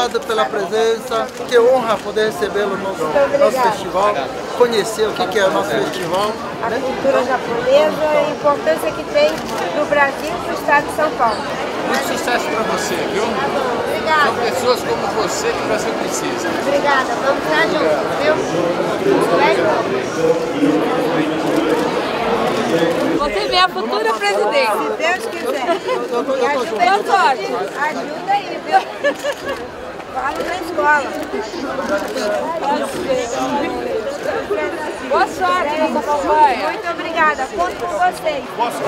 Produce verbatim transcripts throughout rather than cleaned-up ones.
obrigado pela presença. Que honra poder recebê-lo no nosso, nosso festival, conhecer o que, que é o nosso festival. A cultura japonesa e a importância que tem no Brasil e no estado de São Paulo. Muito sucesso para você, viu? Obrigada. São pessoas como você que o Brasil precisa. Obrigada. Vamos estar juntos, viu? Você é a futura presidente. Se Deus quiser. E ajuda, Boa sorte. ajuda aí, viu? Falo na escola. Boa sorte nessa campanha. Muito obrigada. Conto com vocês.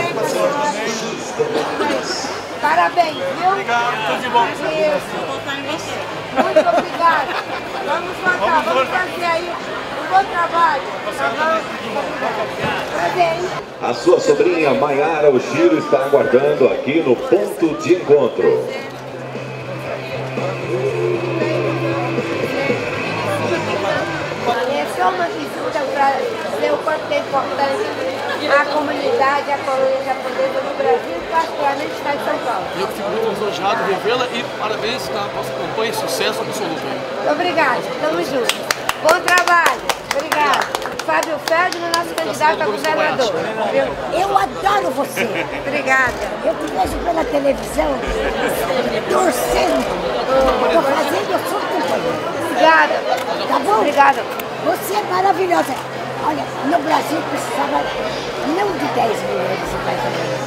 Parabéns, viu? Obrigado, tudo de bom. Isso. Muito obrigada. Vamos votar, vamos fazer aí um bom trabalho. Parabéns. A sua sobrinha Maiara Oshiro está aguardando aqui no ponto de encontro. É só uma visita para dizer o quanto é importante a comunidade, a colônia japonesa no Brasil e particularmente no estado de São Paulo. Eu fico muito lisonjeado, revê-la e parabéns pela nossa campanha, sucesso absoluto. Obrigada, estamos juntos. Bom trabalho. Obrigada. Fábio Ferdinand, nosso candidato a governador. Eu adoro você. Obrigada. Eu te vejo pela televisão, torcendo. Estou fazendo a sua campanha. Obrigada. Tá bom? Obrigada. Você é maravilhosa. Olha, no Brasil precisava não de dez milhões de brasileiros.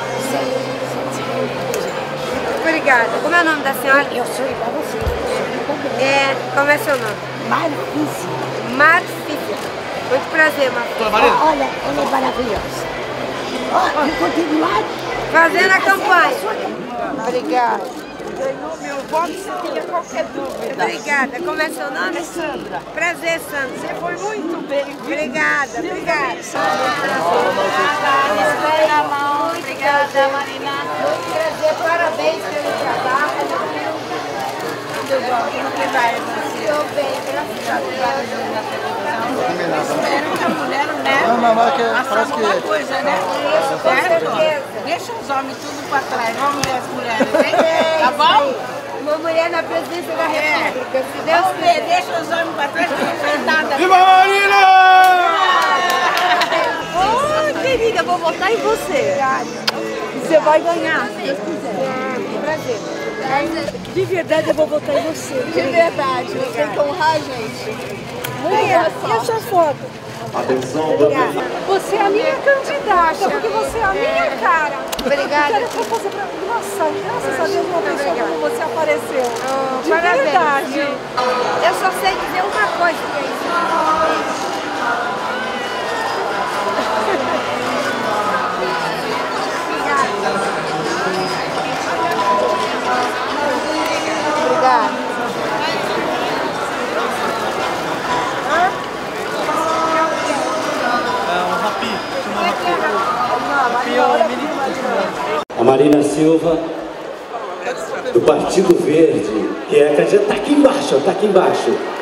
Obrigada. Como é o nome da senhora? Eu sou igual a você. É, como é seu nome? Marfícia. Marfícia. Muito prazer, Marfícia. Olha, ela é maravilhosa. Ó, e continuar fazendo a campanha. Obrigada. Ganhou meu voto sem ter qualquer dúvida. Obrigada. Como é seu nome? É Sandra. Prazer, Sandra. Você foi muito bem. Obrigada, obrigada. Obrigada, Marina. Muito prazer, parabéns pelo trabalho. Muito bom. Estou bem, graças a Deus. Espero que a mulher, né? Não, não, mas que, Faça parece alguma que coisa, né? Isso, com certeza. Deixa os homens tudo pra trás, vamos ver as mulheres, hein? Tá bom? Uma mulher na presidência da República, se Deus Vamos ver, deixa os homens pra trás, que não tem nada. Viva Marina! Ô, querida, vou votar em você. Você vai ganhar, se Deus quiser. Prazer. De verdade, eu vou votar em você. De verdade, você tem que honrar a gente. E a sua foto? Atenção, do... Você é a minha candidata, porque você é a minha cara. Obrigada. Eu quero fazer pra... Nossa, graças a Deus, uma pessoa como você apareceu. Oh, de parabéns, verdade. viu? Eu só sei dizer uma coisa, que é isso. Obrigada. A Marina Silva, do Partido Verde, que é a candidata, está aqui embaixo, está aqui embaixo.